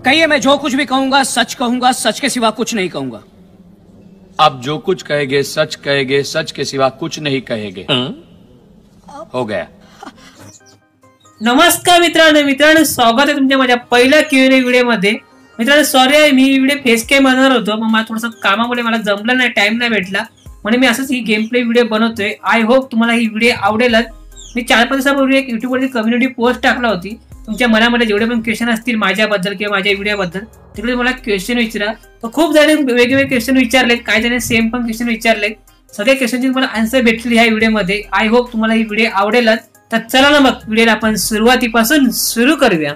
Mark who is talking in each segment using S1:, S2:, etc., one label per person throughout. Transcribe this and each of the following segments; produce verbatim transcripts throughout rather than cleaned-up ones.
S1: कहिए, मैं जो कुछ भी कहूंगा सच कहूंगा, सच के सिवा कुछ नहीं कहूंगा।
S2: आप जो कुछ कहेंगे सच कहेंगे, सच के सिवा कुछ नहीं कहेंगे। हो गया।
S3: नमस्कार मित्रांनो मित्रांनो स्वागत आहे तुमच्या माझ्या पहिल्या क्यूएनए व्हिडिओ मध्ये। मित्रांनो सॉरी आहे, मी व्हिडिओ फेस कॅम बनवणार होतो, पण मला थोडंसं कामामुळे मला जमलं नाही, टाइम नाही भेटला, म्हणून मी असंच ही गेम प्ले व्हिडिओ बनवतोय। आय होप तुम्हाला ही व्हिडिओ आवडेलच। मी चार पाच दिवसापूर्वी एक युट्यूब वरती कम्युनिटी पोस्ट टाकला होती, तुमच्या मनामध्ये जेवढे पण क्वेश्चन असतील माझ्याबद्दल किंवा माझ्या व्हिडिओबद्दल तिकडे मला क्वेश्चन विचारा। तर खूप जण वेगवेगळे क्वेश्चन विचारलेत, काही जण सेम पण क्वेश्चन विचारलेत, सगळ्या क्वेश्चनची तुम्हाला आन्सर भेटली ह्या व्हिडिओमध्ये। आय होप तुम्हाला ही व्हिडिओ आवडेलच। तर चला ना मग व्हिडिओला आपण सुरुवातीपासून सुरू करूया।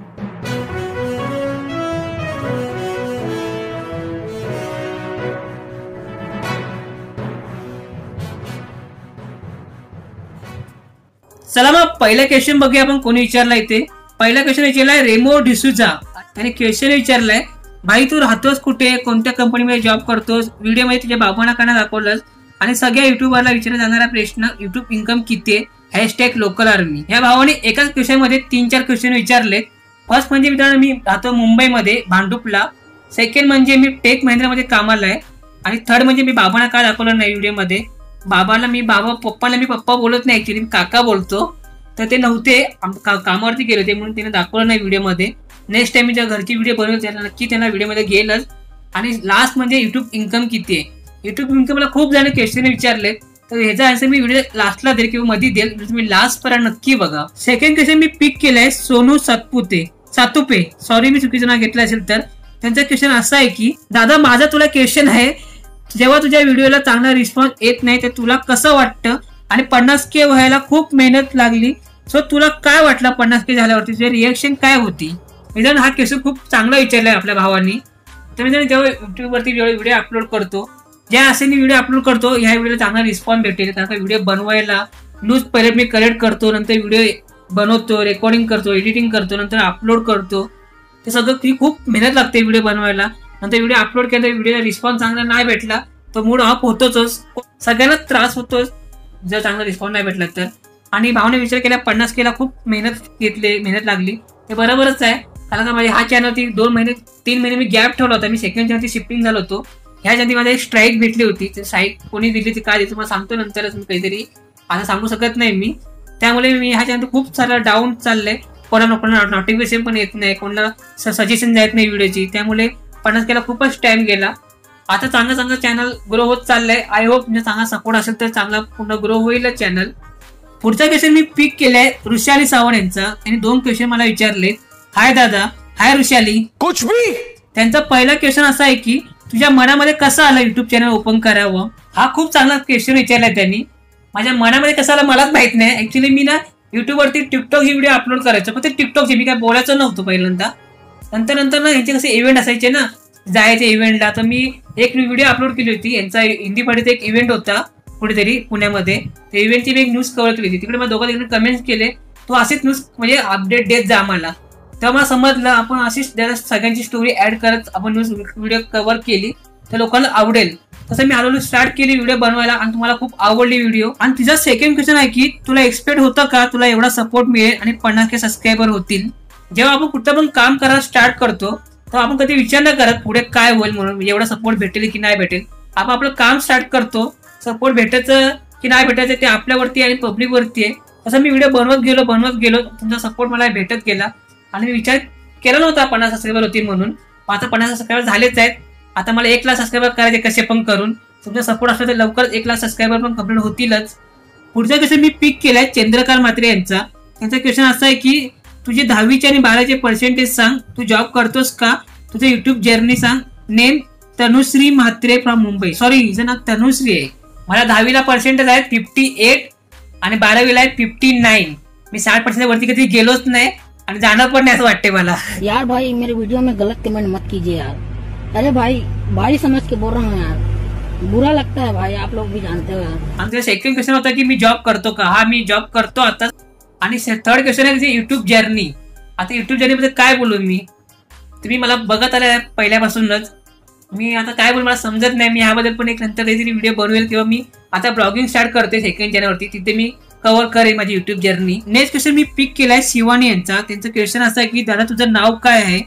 S3: चला मग पहिला क्वेश्चन बघूया आपण कोणी विचारलाय ते। पहिला क्वेश्चन विचारलाय रेमो डिसूजा, त्याने क्वेश्चन विचारलाय, भाई तू राहतोस कुठे, कोणत्या कंपनीमध्ये जॉब करतोस, व्हिडिओमध्ये तुझ्या बाबांना का दाखवलंस, आणि सगळ्या युट्यूबरला विचारला जाणारा प्रश्न युट्यूब इन्कम किती आहे, हॅशटॅग लोकल आर्मी। या भावाने एकाच क्वेश्चन मध्ये तीन चार क्वेश्चन विचारले। फर्स्ट म्हणजे मित्रांनो मी राहतो मुंबईमध्ये भांडुपला, सेकंड म्हणजे मी टेक महिंद्रामध्ये कामाला आहे, आणि थर्ड म्हणजे मी बाबांना का दाखवलं नाही व्हिडिओमध्ये। बाबाला मी बाबा पप्पाला मी पप्पा बोलत नाही, ऍक्च्युली मी काका बोलतो, तर ते नव्हते का, कामावरती गेले होते म्हणून त्यांना दाखवलं नाही व्हिडिओमध्ये। नेक्स्ट टाइम मी ज्या घरची व्हिडिओ बनवेल त्यांना नक्की त्यांना व्हिडिओमध्ये घेईलच। आणि लास्ट म्हणजे युट्यूब इन्कम किती आहे। युट्यूब इन्कम मला खूप जण क्वेश्चन विचारले, तर ह्याचा आन्सर मी व्हिडिओ लास्टला देईल किंवा मध्ये देईल, तुम्ही लास्ट पर्यंत नक्की बघा। सेकंड क्वेश्चन मी पिक केलंय सोनू सातपुते सातुपे, सॉरी मी चुकीचं नाव घेतलं असेल तर। त्यांचा क्वेश्चन असा आहे की दादा माझा तुला क्वेश्चन आहे, जेव्हा तुझ्या व्हिडिओला चांगला रिस्पॉन्स येत नाही तर तुला कसं वाटतं, आणि पन्नास के व्हायला खूप मेहनत लागली, सो तुला काय वाटलं पन्नास के झाल्यावरती, तुझी रिएक्शन काय होती। मित्रांनो हा क्वेश्चन खूप चांगला विचारलाय आपल्या भावांनी। तर मित्रांनो जेव्हा युट्यूबवरती जेव्हा व्हिडिओ अपलोड करतो, ज्या असे मी व्हिडिओ अपलोड करतो ह्या व्हिडिओला चांगला रिस्पॉन्स भेटेल, कारण का व्हिडिओ बनवायला न्यूज पहिले मी कलेक्ट करतो, नंतर व्हिडिओ बनवतो, रेकॉर्डिंग करतो, एडिटिंग करतो, नंतर अपलोड करतो, ते सगळं ती खूप मेहनत लागते व्हिडिओ बनवायला। नंतर व्हिडिओ अपलोड केला तर व्हिडिओला रिस्पॉन्स चांगला नाही भेटला तर मूड ऑफ होतोच, सगळ्यांना त्रास होतोच जर चांगला रिस्पॉन्स नाही भेटला तर। आणि भावने विचार केला पन्नास केला खूप मेहनत घेतली, मेहनत लागली, ते बरोबरच आहे, कारण का माझ्या हा चॅनलवरती दोन महिने तीन महिने मी गॅप ठेवला होता, मी सेकंड चॅनलची शिफ्टिंग झालो होतो, ह्या ज्यांनी मला एक स्ट्राईक भेटली होती, ते स्ट्राईक कोणी दिली ती काय दिली तुम्हाला सांगतो नंतरच, मी काहीतरी आता सांगू शकत नाही मी। त्यामुळे मी ह्या चॅनल खूप सारं डाऊन चाललंय, कोणाला कोणाला नोटिफिकेशन पण येत नाही, कोणाला सजेशन जात नाही व्हिडिओची, त्यामुळे पन्नास केला खूपच टाइम गेला। आता चांगलं चांगलं चॅनल ग्रो होत चाललंय। आय होप म्हणजे चांगला सपोर्ट असेल तर चांगला पूर्ण ग्रो होईलच चॅनल। पुढचा क्वेश्चन मी पिक केलाय ऋषाली सावंत यांचा, त्यांनी दोन क्वेश्चन मला विचारले। हाय दादा, हाय ऋषाली, कुछ भी। त्यांचा पहिला क्वेश्चन असा आहे की तुझ्या मनामध्ये कसं आलं युट्यूब चॅनल ओपन करावं, हा खूप चांगला क्वेश्चन विचारलाय त्यांनी। माझ्या मनामध्ये कसं आलं मलाच माहित नाही, ऍक्च्युली मी ना युट्यूब वरती टिकटॉक ही व्हिडिओ अपलोड करायचो, पण ते टिकटॉकचे मी काय बोलायचं नव्हतं पहिल्यांदा, नंतर नंतर ना यांचे कसे इव्हेंट असायचे ना, जायचे इव्हेंटला, तर मी एक व्हिडिओ अपलोड केली होती, यांचा हिंदी मध्ये एक इव्हेंट होता कुठेतरी पुण्यामध्ये, त्या इव्हेंटची मी एक न्यूज कव्हर केली होती, तिकडे मला दोघा तिकडे कमेंट्स केले, तो असेच न्यूज म्हणजे अपडेट देत जा आम्हाला, तेव्हा मला समजलं आपण अशीच सगळ्यांची स्टोरी ऍड करत आपण न्यूज व्हिडिओ कव्हर केली तर लोकांना आवडेल, तसं मी हळूहळू स्टार्ट केली व्हिडिओ बनवायला, आणि तुम्हाला खूप आवडली व्हिडिओ। आणि तिचा सेकंड क्वेश्चन आहे की तुला एक्सपेक्ट होतं का तुला एवढा सपोर्ट मिळेल आणि पन्नास के सबस्क्रायबर होतील। जेव्हा आपण कुठं पण काम करायला स्टार्ट करतो तर आपण कधी विचार नाही करत पुढे काय होईल म्हणून, एवढा सपोर्ट भेटेल की नाही भेटेल, आपण आपलं काम स्टार्ट करतो, सपोर्ट भेटायचं की नाही भेटायचं ते आपल्यावरती आणि पब्लिक वरती आहे। तसं मी व्हिडिओ बनवत गेलो बनवत गेलो तुमचा सपोर्ट मला भेटत गेला, आणि मी विचार केला नव्हता पन्नास सबस्क्रायबर होतील म्हणून, आता पन्नास सबस्क्रायबर झालेच आहेत। आता मला एक लाख सबस्क्रायबर करायचे कसे पण करून, तुमचा सपोर्ट असला तर लवकरच एक लाख सबस्क्रायबर पण कम्प्लीट होतीलच। पुढचा क्वेश्चन मी पिक केलाय चंद्रकांत म्हात्रे यांचा, त्यांचा क्वेश्चन असा आहे की तुझे दहावीचे आणि बाराचे पर्सेंटेज सांग, तू जॉब करतोस का, तुझं युट्यूब जर्नी सांग, name Tanushree Mhatre from Mumbai, sorry हिचं नाव तनुश्री आहे। मला दहावीला पर्सेंटेज आहेत फिफ्टी एट आणि बारावीला आहेत फिफ्टी नाईन, मी साठ पर्सेंट वरती कधी गेलोच नाही आणि जाणार पण नाही असं वाटते मला।
S4: यार भाई मेरे वीडियो में गलत कमेंट मत कीजिए यार, अरे भाई भाई समझ के बोल रहा हूँ यार, बुरा लगता है भाई, आप लोग भी जानते हो यार।
S3: आमचा सेकंड क्वेश्चन होता की मी जॉब करतो का, हा मी जॉब करतो आता। आणि थर्ड क्वेश्चन आहे युट्यूब जर्नी, आता युट्यूब जर्नी मध्ये काय बोलू मी, तुम्ही मला बघत आलाय पहिल्यापासूनच, मी आता काय बोलू मला समजत नाही, मी ह्याबद्दल पण एक नंतर काहीतरी व्हिडिओ बनवेल, किंवा मी आता ब्लॉगिंग स्टार्ट करते सेकंड चॅनलवरती, तिथे मी कव्हर करेन माझी युट्यूब जर्नी। नेक्स्ट क्वेश्चन मी पिक केलाय शिवानी यांचा, त्यांचं क्वेश्चन असं आहे की दादा तुझं नाव काय आहे,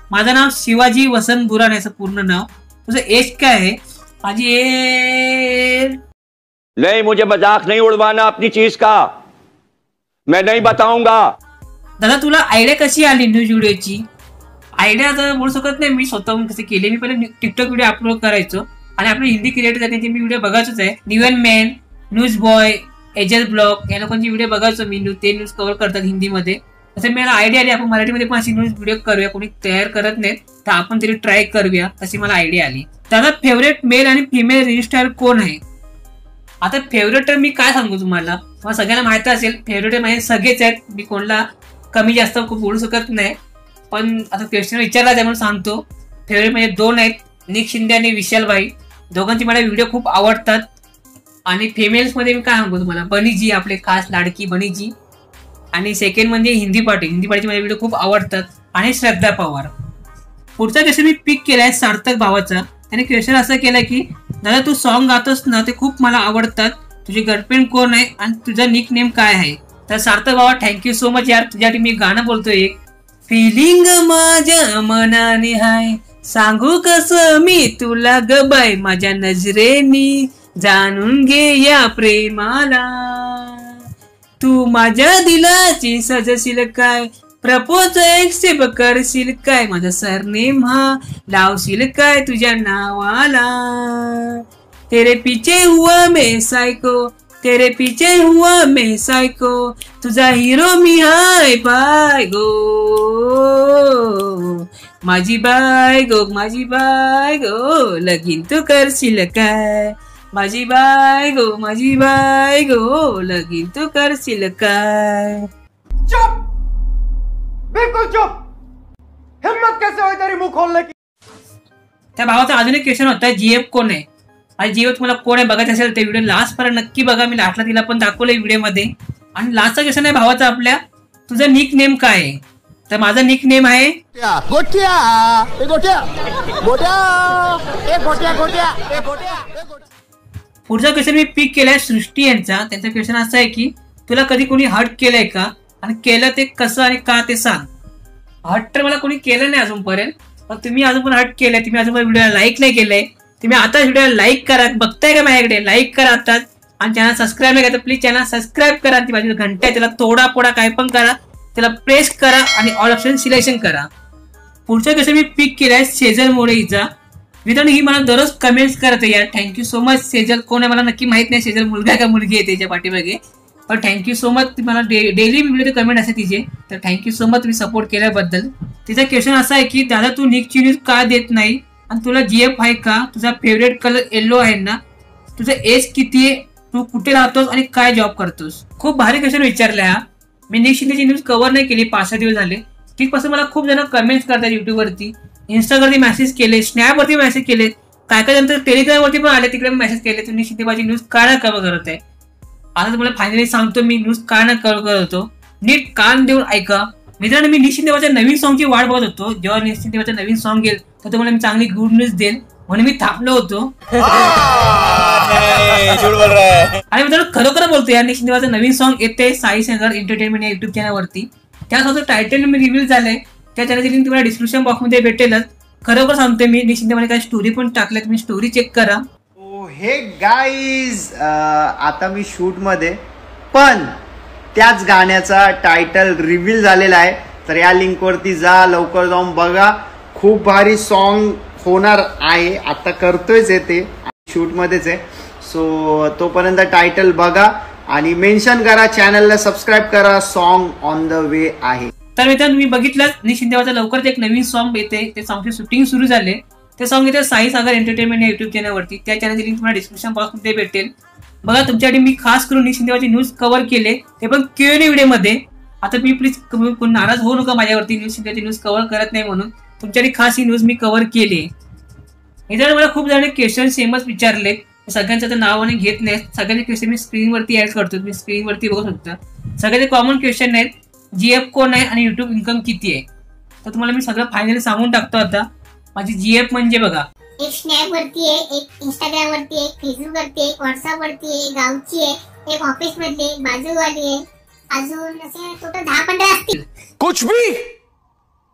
S3: माझं नाव शिवाजी वसंत बुरान आहे पूर्ण नाव. तुझं एज काय आहे? माझी एज
S5: नहीं, मुझे मजाक नहीं उड़वाना अपनी चीज का, मैं नहीं बताऊंगा.
S3: दादा तुला आयडिया कशी आली न्यूज व्हिडिओची? आयडिया आता बोलू शकत नाही मी स्वतःहून कसे केले. मी पहिले टिकटॉक व्हिडिओ अपलोड करायचो आणि आपले हिंदी क्रिएटर त्यांचे मी व्हिडिओ बघायचोच आहे. न्यूएन मॅन, न्यूज बॉय, एजल ब्लॉग या लोकांची व्हिडिओ बघायचो मी. ते न्यूज कव्हर करतात हिंदीमध्ये. तसं मला आयडिया आली आपण मराठीमध्ये पण अशी न्यूज व्हिडिओ करूया. कोणी तयार करत नाहीत तर आपण तरी ट्राय करूया अशी मला आयडिया आली. दादा फेवरेट मेल आणि फिमेल रजिस्टर कोण आहे? आता फेवरेट तर मी काय सांगू तुम्हाला, तुम्हाला सगळ्यांना माहित असेल फेवरेट माझे सगळेच आहेत. मी कोणाला कमी जास्त खूप बोलू शकत नाही. पण आता क्वेश्चन विचारला त्यामुळे सांगतो. फेवरेट म्हणजे दोन आहेत, निक शिंदे आणि विशाल भाई. दोघांची मला व्हिडिओ खूप आवडतात. आणि फिमेल्स मध्ये मी काय सांगू तुम्हाला, बनीजी आपले खास लाडकी बनीजी. आणि सेकंड म्हणजे हिंदी पार्टी. हिंदी पार्टीचे माझे व्हिडिओ खूप आवडतात. आणि श्रद्धा पवार. पुढचा क्वेश्चन मी पिक केलाय सार्थक भावाचा. त्याने क्वेश्चन असं केलाय की दादा तू सॉन्ग गातोस ना ते खूप मला आवडतात. तुझी गर्लफ्रेंड कोण आहे आणि तुझा निक नेम काय आहे? तर सार्थक भावा थँक्यू सो मच यार. तुझ्यासाठी मी गाणं बोलतोय एक. फिलिंग माझ्या मनाने हाय, सांगू कसं मी तुला ग बाय, माझ्या नजरेनी जाणून घे या प्रेमाला. तू माझ्या दिलाची सजशील काय, प्रपोज एक्सेप्ट करशील काय, माझा सरनेम हा लावशील काय तुझ्या नावाला. तेरे पीछे हुआ मैं सायको, तेरे पीछे हुआ मैं सायको, तुझा हिरो मी हाय बाय गो, माझी बाय गो माझी बाय गो, लगीन तू करशील काय, माझी बाय गो माझी बाय गो, लगीन तू करशील काय.
S6: चुप, बिल्कुल चुप. हिम्मत कैसे होई तेरी मुंह खोलने की?
S3: त्या भावाचा अजून एक क्वेश्चन होता, जीएफ कोण आहे? आणि जीएफ तुम्हाला कोण आहे बघायचं असेल ते व्हिडिओ लास्ट पर्यंत नक्की बघा. मी लास्टला तिला पण दाखवलंय व्हिडिओ मध्ये. आणि लास्टचा क्वेश्चन आहे भावाचा आपल्या, तुझा निक नेम काय आहे? तर माझा निक नेम आहे
S6: गोट्या ए गोट्या गोट्या ए गोट्या गोट्या ए गोट्या.
S3: पुढचा क्वेश्चन मी पिक केलाय सृष्टी यांचा. त्यांचा क्वेश्चन असा आहे की तुला कधी कोणी हर्ट केलंय का, आणि केलं ते कसं आणि का ते सांग. हर्ट तर मला कोणी केलं नाही अजूनपर्यंत, पण तुम्ही अजून पण हर्ट केलंय. तुम्ही अजून पण व्हिडिओला लाईक नाही केलंय. तुम्ही आता व्हिडिओला लाईक करा. बघताय का माझ्याकडे, लाईक करा आताच. आणि चॅनल सबस्क्राईब नाही करा तर प्लीज चॅनल सबस्क्राईब करा. ती माझी घंटा आहे त्याला तोडा पोडा काय पण करा, त्याला प्रेस करा आणि ऑल ऑप्शन सिलेक्शन करा. पुढच्या क्वेश्चन मी पिक केलाय सेजल मोरे हिचा. मित्रांनो ही मला दररोज कमेंट्स करते यार. Thank you so much. सेजल कोण आहे मला नक्की माहित नाही. सेजल मुलगा का मुलगी आहे त्याच्या पाठीमागे, पण थँक्यू सो मच. मला डेली व्हिडिओ कमेंट असते तिचे, तर थँक्यू सो मच तुम्ही सपोर्ट केल्याबद्दल. तिचा क्वेश्चन असा आहे की दादा तू निकची न्यूज का देत नाही, आणि तुला जीएफ आहे का, तुझा फेवरेट कलर येलो आहे ना, तुझं एज किती आहे, तू कुठे राहतोस आणि काय जॉब करतोस. खूप भारी क्वेश्चन विचारला हा. मी निक शिंदेची न्यूज कव्हर नाही केली, पाच सहा दिवस झाले. तिथपासून मला खूप जण कमेंट्स करतात युट्यूबवरती, इंस्टाग्रामवरती मेसेज केले, स्नॅपवरती मेसेज केले, काय काय नंतर टेलिग्रामवरती पण आले, तिकडे मेसेज केले तुम्ही शिंदेबाजी न्यूज का ना कव्हर करत आहे. आता तुम्हाला फायनली सांगतो मी न्यूज का ना कव्हर करत होतो. नीट कान देऊन ऐका मित्रांनो. मी निक शिंदेबाच्या नवीन सॉंगची वाट बघत होतो. जेव्हा निक शिंदेबाचं नवीन सॉंग येईल तर तुम्हाला मी चांगली गुड न्यूज देईल म्हणून मी थांबलो होतो. आणि मित्रांनो खरोखर बोलतो यार, निक शिंदेबाचं नवीन सॉंग येते साई सेंगर एंटरटेनमेंट या युट्यूब चॅनलवरती. त्या सॉंगचं टायटल मी रिव्हील झालंय, त्या चॅनलची लिंक तुम्हाला डिस्क्रिप्शन बॉक्समध्ये भेटेलच. खरोखर सांगतोय मी, निक शिंदेबाने काही स्टोरी पण टाकल्या, तुम्ही स्टोरी चेक करा.
S7: हे गाईज आता मी शूट मध्ये, पण त्याच गाण्याचा टायटल रिव्हील झालेला आहे. तर या लिंक वरती जा, लवकर जाऊन बघा. खूप भारी सॉन्ग होणार आहे. आता करतोयच आहे ते, शूट मध्येच आहे. सो तोपर्यंत टायटल बघा आणि मेन्शन करा, चॅनलला सबस्क्राईब करा. सॉन्ग ऑन द वे आहे.
S3: तर मित्रांनो तुम्ही बघितलं निक शिंदेबाचं लवकरच एक नवीन सॉन्ग येते. ते सॉंगचे शूटिंग सुरू झाले. ते सॉंग येते साई सागर एंटरटेनमेंट या युट्यूब चॅनलवरती. त्या चॅनलची लिंक तुम्हाला डिस्क्रिप्शन बॉक्समध्ये भेटेल. बघा तुमच्यासाठी मी खास करून निक शिंदेबाची न्यूज कव्हर केले, ते पण क्यू एन ए व्हिडिओ मध्ये. आता मी प्लीज नाराज होऊ नका माझ्यावरती निक शिंदेची न्यूज कव्हर करत नाही म्हणून. तुमच्यासाठी खास ही न्यूज मी कव्हर केली. इथे मला खूप जण क्वेश्चन सेमच विचारले, सगळ्यांचं तर नावाने घेत नाही. सगळ्यांचे क्वेश्चन मी स्क्रीनवरती ऍड करतो, तुम्ही स्क्रीनवरती बघू शकता. सगळ्याचे कॉमन क्वेश्चन आहेत, जीएफ कोण आहे आणि युट्यूब इन्कम किती आहे. तर तुम्हाला मी सगळं फायनली सांगून टाकतो. आता माझी जीएफ म्हणजे बघा,
S8: एक स्नॅप वरती आहे, एक इंस्टाग्राम वरती आहे, एक फेसबुक वरती आहे, एक व्हॉट्सअप वरती आहे, गावची आहे, एक ऑफिस मधली, एक बाजूवाली आहे, अजून असे टोटल दहा पंधरा असतील.
S6: कुछ भी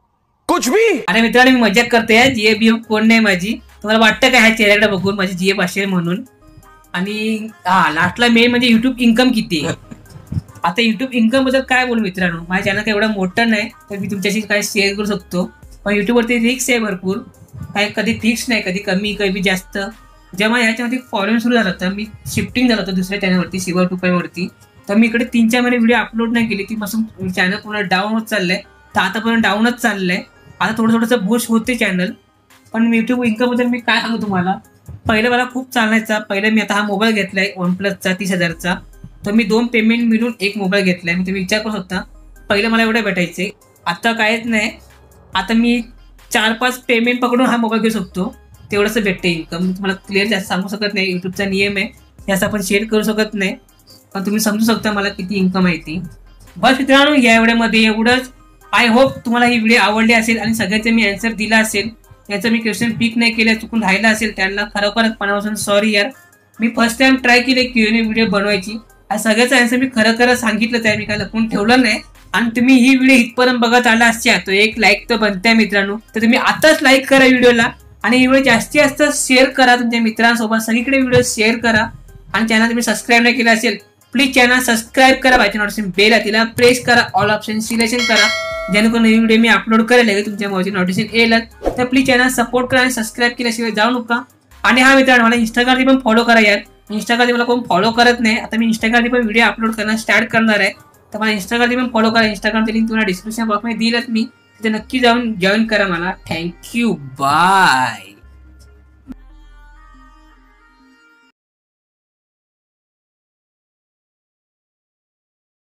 S6: कुछ भी.
S3: अरे मित्रांनो मी मजाक करते, जीएफ बीएफ कोण नाही माझी. तुम्हाला वाटतं का ह्या चेहऱ्याकडे बघून माझी जीएफ असेल म्हणून? आणि हा लास्टला मेन म्हणजे युट्यूब इन्कम किती आहे. आता युट्यूब इन्कम बद्दल काय बोलू मित्रांनो, माझ्या चॅनल काही एवढं मोठं नाही तर मी तुमच्याशी काय शेअर करू शकतो. पण युट्यूबवरती रिक्स आहे भरपूर, काय कधी फिक्स नाही, कधी कमी कधी जास्त. जेव्हा ह्याच्यामध्ये फॉलोइंग सुरू झालं होतं, मी शिफ्टिंग झालं होतं दुसऱ्या चॅनलवरती शिवा टू वरती, तर मी इकडे तीन चार महिने व्हिडिओ अपलोड नाही केली, ती पासून चॅनल पूर्ण डाऊन होत चाललंय. तर आतापर्यंत डाऊनच चाललंय. आता थोडं थोडंसं बूस्ट होते चॅनल. पण युट्यूब इन्कम बद्दल मी काय सांगू तुम्हाला, पहिलं मला खूप चालण्याचा. पहिलं मी आता हा मोबाईल घेतलाय वन प्लसचा तीस हजारचा, तर मी दोन पेमेंट मिळून एक मोबाईल घेतलाय. मी तुम्ही विचार करू शकता, पहिलं मला एवढं भेटायचे, आता काहीच नाही. आता मी चार पाच पेमेंट पकडून हा मोबाईल घेऊ शकतो, तेवढंच भेटते इन्कम. तुम्हाला क्लिअर जास्त सांगू शकत नाही, युट्यूबचा नियम आहे, याचा आपण शेअर करू शकत नाही. पण तुम्ही समजू शकता मला किती इन्कम आहे ती. बस मित्रांनो या व्हिडिओमध्ये एवढंच. आय होप तुम्हाला ही व्हिडिओ आवडली असेल आणि सगळ्याचे मी आन्सर दिला असेल. याचं मी क्वेश्चन पिक नाही केलं, चुकून राहिला असेल त्यांना खरोखरच मनापासून सॉरी यार. मी फर्स्ट टाइम ट्राय केले क्यू एन ए व्हिडिओ बनवायची, आणि सगळ्याचं आन्सर मी खरं खरं सांगितलंच आहे, मी काय लपून ठेवलं नाही. आणि तुम्ही ही व्हिडिओ इथपर्यंत बघत आला असच्या तो एक लाईक तर बनताय मित्रांनो. तर तुम्ही आताच लाईक करा व्हिडिओला, आणि ही व्हिडिओ जास्तीत जास्त शेअर करा तुमच्या मित्रांसोबत, सगळीकडे व्हिडिओ शेअर करा. आणि चॅनल तुम्ही सबस्क्राईब नाही केलं असेल प्लीज चॅनल सबस्क्राईब करा, बायच्या नोटिफिकेशन बेल आहे तिला प्रेस करा, ऑल ऑप्शन सिलेक्शन करा, जेणेकरून नवीन व्हिडिओ मी अपलोड करेल तुमच्या मोबाईलची नोटिफिकेशन येईल. तर प्लीज चॅनल सपोर्ट करा आणि सबस्क्राईब केल्याशिवाय जाऊ नका. आणि हा मित्रांनो मला इंस्टाग्रामने पण फॉलो करा यार. इंस्टाग्रामने मला कोण फॉलो करत नाही, आता मी इंस्टाग्रामने पण व्हिडिओ अपलोड करणं स्टार्ट करणार आहे. तर मला इंस्टाग्रामने पण फॉलो करा. इंस्टाग्रामची लिंक तुम्हाला डिस्क्रिप्शन बॉक्समध्ये दिलंच मी, तिथे नक्की जाऊन जॉईन करा मला. Thank you, bye.